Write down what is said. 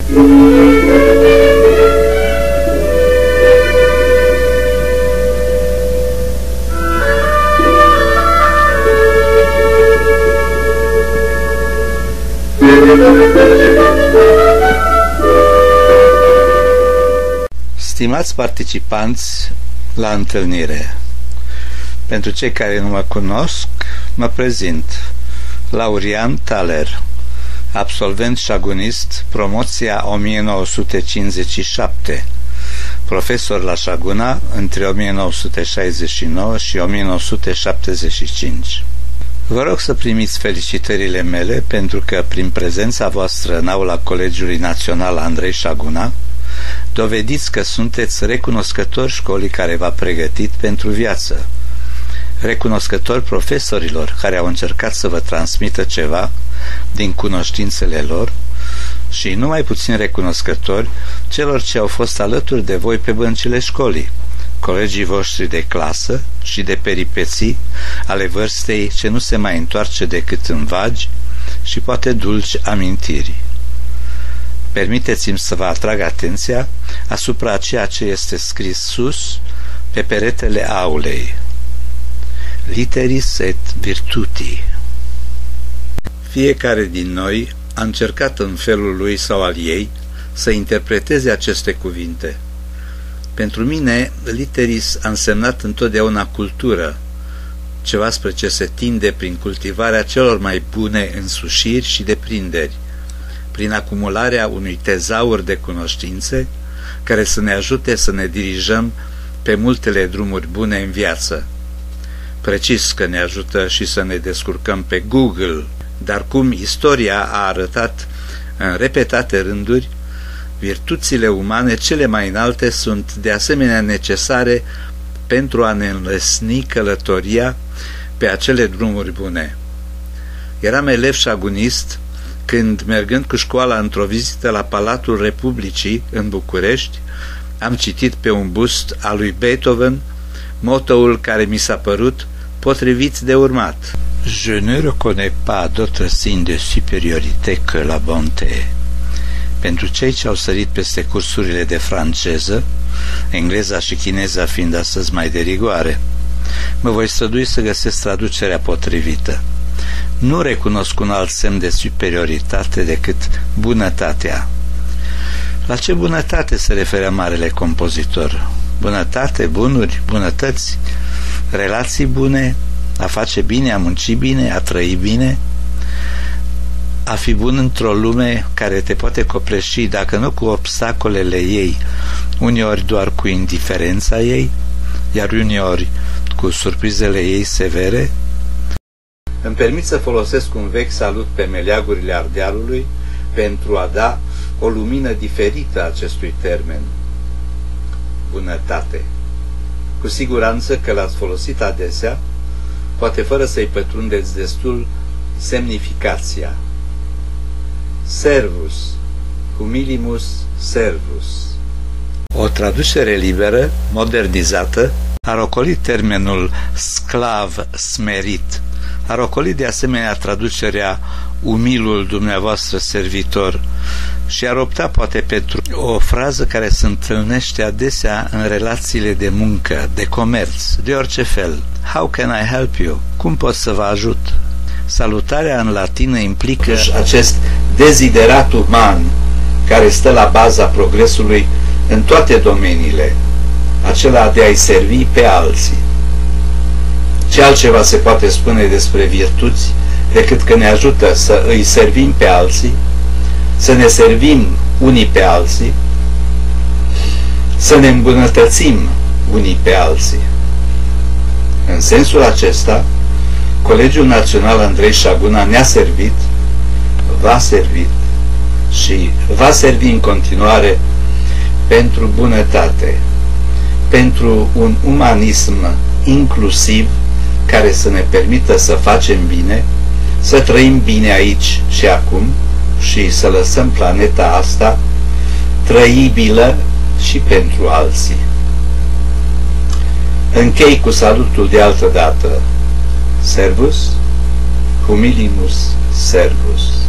Stimați participanți la întâlnire, pentru cei care nu mă cunosc, mă prezint. Laurian Thaler, absolvent șagunist, promoția 1957, profesor la Șaguna între 1969 și 1975. Vă rog să primiți felicitările mele pentru că, prin prezența voastră în aula Colegiului Național Andrei Șaguna, dovediți că sunteți recunoscători școlii care v-a pregătit pentru viață, recunoscători profesorilor care au încercat să vă transmită ceva din cunoștințele lor și nu mai puțin recunoscători celor ce au fost alături de voi pe băncile școlii, colegii voștri de clasă și de peripeții ale vârstei ce nu se mai întoarce decât în vagi și poate dulci amintiri. Permiteți-mi să vă atrag atenția asupra ceea ce este scris sus pe peretele aulei. Literis et virtuti. Fiecare din noi a încercat în felul lui sau al ei să interpreteze aceste cuvinte. Pentru mine, literis a însemnat întotdeauna cultură, ceva spre ce se tinde prin cultivarea celor mai bune însușiri și deprinderi, prin acumularea unui tezaur de cunoștințe care să ne ajute să ne dirijăm pe multele drumuri bune în viață. Precis că ne ajută și să ne descurcăm pe Google, dar cum istoria a arătat în repetate rânduri, virtuțile umane cele mai înalte sunt de asemenea necesare pentru a ne înlesni călătoria pe acele drumuri bune. Eram elev șagunist când, mergând cu școala într-o vizită la Palatul Republicii în București, am citit pe un bust al lui Beethoven motoul care mi s-a părut potrivit de urmat. Je ne reconnais pas d'autre signe de supériorité que la bonté. Pentru cei ce au sărit peste cursurile de franceză, engleza și chineza fiind astăzi mai de rigoare, mă voi strădui să găsesc traducerea potrivită. Nu recunosc un alt semn de superioritate decât bunătatea. La ce bunătate se referă marele compozitor? Bunătate, bunuri, bunătăți, relații bune, a face bine, a munci bine, a trăi bine, a fi bun într-o lume care te poate copleși, dacă nu cu obstacolele ei, uneori doar cu indiferența ei, iar uneori cu surprizele ei severe. Îmi permit să folosesc un vechi salut pe meleagurile Ardealului pentru a da o lumină diferită acestui termen. Bunătate. Cu siguranță că l-ați folosit adesea, poate fără să-i pătrundeți destul semnificația. Servus, humilimus servus. O traducere liberă, modernizată, a rocolit termenul sclav smerit, a rocolit de asemenea traducerea umilul dumneavoastră servitor și ar opta poate pentru o frază care se întâlnește adesea în relațiile de muncă, de comerț, de orice fel. How can I help you? Cum pot să vă ajut? Salutarea în latină implică acest deziderat uman care stă la baza progresului în toate domeniile, acela de a-i servi pe alții. Ce altceva se poate spune despre virtuți decât că ne ajută să îi servim pe alții, să ne servim unii pe alții, să ne îmbunătățim unii pe alții. În sensul acesta, Colegiul Național Andrei Șaguna ne-a servit, v-a servit și va servi în continuare pentru bunătate, pentru un umanism inclusiv care să ne permită să facem bine, să trăim bine aici și acum și să lăsăm planeta asta trăibilă și pentru alții. Închei cu salutul de altă dată. Servus, humilimus servus.